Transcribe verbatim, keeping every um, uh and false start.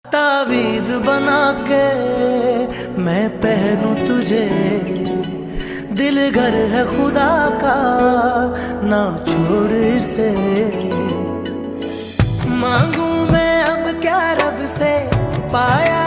तावीज बना के मैं पहनूं तुझे, दिल घर है खुदा का ना छोड़ इसे। मांगू मैं अब क्या रब से, पाया